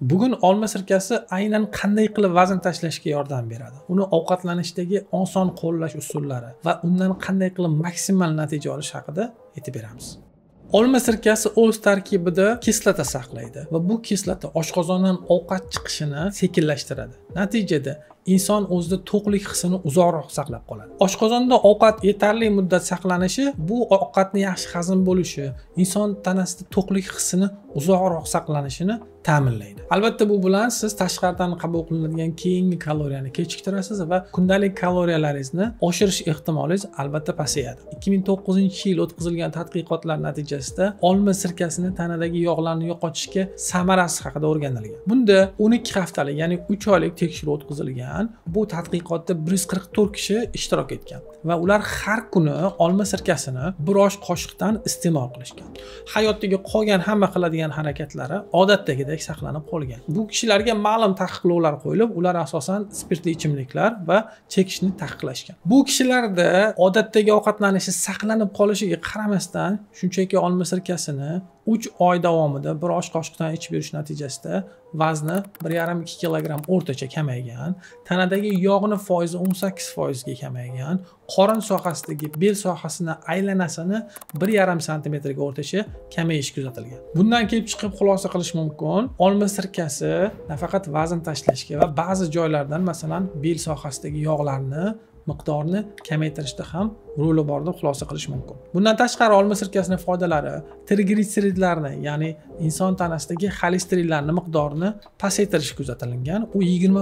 Bugun olma sirkasi aynan qanday qilib vazn tashlashga yordam beradi? Uni ovqatlanishdagi oson qo'llash usullari va undan qanday qilib maksimal natija olish haqida aytib beramiz. Olma sirkasi o'z tarkibida kislota saqlaydi va bu kislota oshqozondan ovqat chiqishini sekinlashtiradi. Natijada inson o'zida to'qlik hissini uzoqroq saqlab qoladi. Oshqozonda ovqat yetarli muddat saqlanishi bu ovqatni yaxshi hazm bo'lishi, inson tanasida to'qlik hissini uzoqroq saqlanishini ta'minlaydi. Albatta bu bilan siz tashqaridan qabul qilinadigan keyingi kaloriyani kechiktirasiz va kundalik kaloriyalaringizni oshirish ehtimolingiz albatta pasayadi. 2009-yil o'tkazilgan tadqiqotlar natijasida olma sirkasini tanadagi yog'larni yo'qotishga samarasi haqida o'rganilgan. Bunda 12 haftalik, ya'ni 3 oylik tekshiruv o'tkazilgan. Bu tadqiqotda 144 kishi ishtirok etgan va ular har kuni olma sirkasini bir osh qoshiqdan iste'mol qilishgan. Hayotdagi qolgan hamma qiladigan harakatlari odatdagidek saqlanib qolgan. Bu kishilarga ma'lum taqiqlovlar qo'yilib, ular asosan spirtli ichimliklar va chekishni taqiqlashgan. Bu kishilarda odatdagi ovqatlanishi saqlanib qolishiga qaramasdan, shunchaki olma sirkasini 3 oy davomida bir osh qoshiqdan ichib yurish natijasida vazni 1,5-2 kilogramm o'rtacha kamaygan, tanadagi yog'ni foizi 18% ga kamaygan, qorin sohasidagi bel sohasini aylanasini 1,5 sm ga o'rtacha kamayish kuzatilgan. Bundan kelib chiqib xulosa qilish mumkin, olma sirkasi nafaqat vazn tashlashga va ba'zi joylardan, masalan, bel sohasidagi yog'larni miqdorini kamaytirishda ham roli bor deb xulosa qilish mumkin. Bundan tashqari olma sirkasining foydalari triglitseridlarni, ya'ni inson tanasidagi xolesterinlarni miqdorini pasaytirish kuzatilgan. U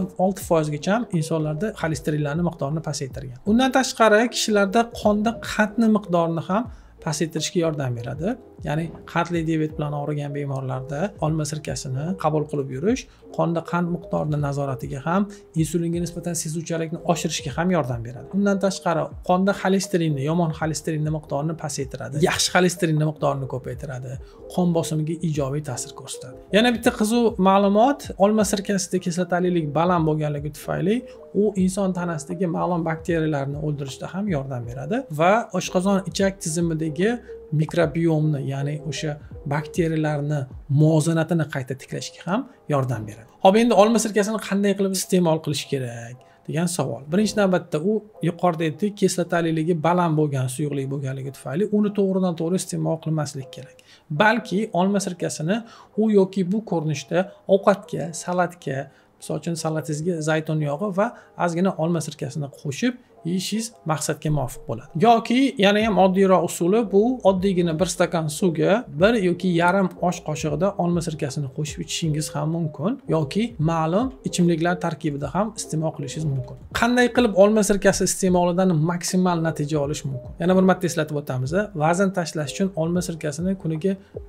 26% gacha insonlarda xolesterinlarning miqdorini pasaytirgan. Undan tashqari kishilarda qonda qandning miqdorini ham pasaytirishga yordam beradi. Ya'ni qandli diabet bilan og'rigan bemorlarda olma sirkasini qabul qilib yurish qonda qand miqdorini nazoratiga ham, insulinga nisbatan sezuvchanlikni oshirishga ham yordam beradi. Undan tashqari qonda xolesterinni, yomon xolesterinni miqdorini pasaytiradi, yaxshi xolesterinni miqdorini ko'paytiradi, qon bosimiga ijobiy ta'sir ko'rsatadi. Yana bitta qiziq ma'lumot, olma sirkasida kislotalilik baland bo'lganligi tufayli u inson tanasidagi ma'lum bakteriyalarni o'ldirishda ham yordam beradi va oshqozon ichak tizimidagi mikrobiomni, ya'ni o'sha bakteriyalarni muvozanatini qayta tiklashga ham yordam beradi. Hop, endi olma sirkasini qanday qilib iste'mol qilish kerak degan savol. Birinchi navbatda u yuqorida aytdik, kislotaliligi baland bo'lgan suyuqlik bo'lganligi tufayli uni to'g'ridan-to'g'ri iste'mol qilmaslik kerak. Balki olma sirkasini u yoki bu ko'rinishda ovqatga, salatga, misol uchun salatingizga zaytun yog'i va ozgina olma sirkasini qo'shib yeyishingiz maqsadga muvofiq bo'ladi. Yoki yana ham oddiyroq usuli bu oddiygina 1 stakan suvga 1 yoki yarim osh qoshig'ida olma sirkasini qo'shib ichishingiz ham mumkin yoki ma'lum ichimliklar tarkibida ham iste'mol qilishingiz mumkin. Qanday qilib olma sirkasi iste'molidan maksimal natija olish mumkin? Yana bir marta eslatib o'tamiz. Vazn tashlash uchun olma sirkasini kuniga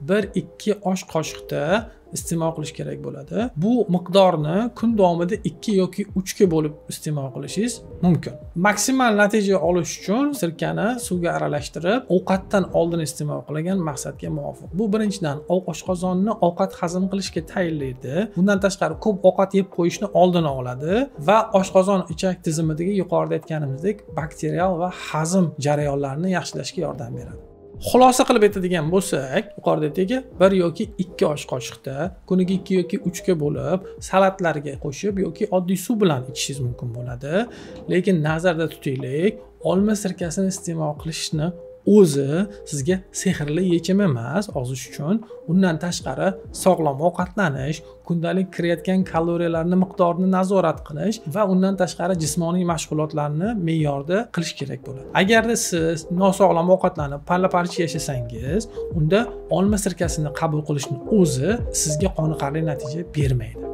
1-2 osh qoshiqda iste'mol qilish kerak bo'ladi. Bu miqdorni kun davomida 2 yoki 3 ga bo'lib iste'mol qilishingiz mumkin. Maksimal natija olish uchun sirkani suvga aralashtirib, ovqatdan oldin iste'mol qilgan maqsadga muvofiq. Bu birinchidan oshqozonni ovqat hazm qilishga tayyorlaydi. Bundan tashqari ko'p ovqat yeb qo'yishni oldini oladi va oshqozon ichak tizimidagi yuqorida aytganimizdek bakterial va hazm jarayonlarini yaxshilashga yordam beradi. Xulosa qilib aytadigan bo'lsak, yuqorida aytdik, 1 yoki 2 osh qoshiqda kuniga 2 yoki 3 ga bo'lib salatlarga qo'shib yoki oddiy suv bilan ichishingiz mumkin bo'ladi. Lekin nazarda tutaylik, olma sirkasini iste'mol qilishni o'zi sizga sehrli yechim emas ozish uchun. Undan tashqari sog'lom ovqatlanish, kundalik kirayotgan kaloriyalarning miqdorini nazorat qilish va undan tashqari jismoniy mashg'ulotlarni me'yorda qilish kerak bo'ladi. Agarda siz nosog'lom ovqatlanib, palla-parcha yashasangiz, unda olma sirkasini qabul qilishning o'zi sizga qoniqarli natija bermaydi.